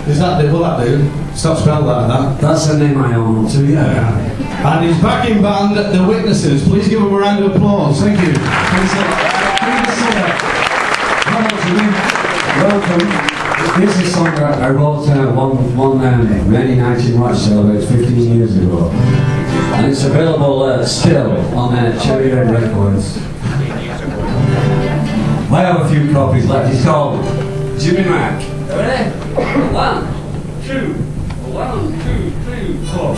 Is that will that do? Stop spell that. That's the name I own to, yeah. And his backing band, The Witnesses. Please give them a round of applause. Thank you. Welcome. This is a song I wrote many nights in Rochdale about 15 years ago. And it's available still on Cherry Red Records. I have a few copies left. It's called Jimmy Mac. Ready? 1, 2, 1, 2, 3, 4.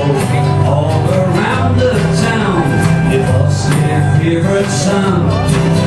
Favorite sound